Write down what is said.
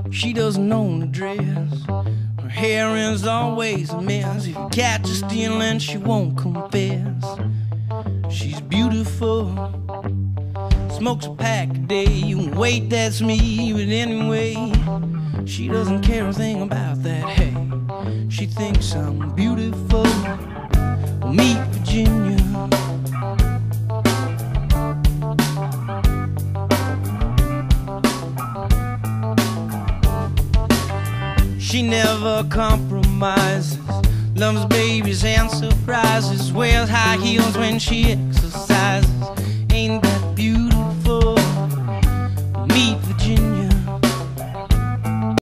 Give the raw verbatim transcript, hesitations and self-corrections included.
She doesn't own a dress. Her hair is always a mess. If you catch her stealing, she won't confess. She's beautiful, smokes a pack a day. You can wait, that's me, but anyway, she doesn't care a thing about that. Hey, she thinks I'm beautiful. Well, meet Virginia. She never compromises, loves babies and surprises, wears high heels when she exercises, ain't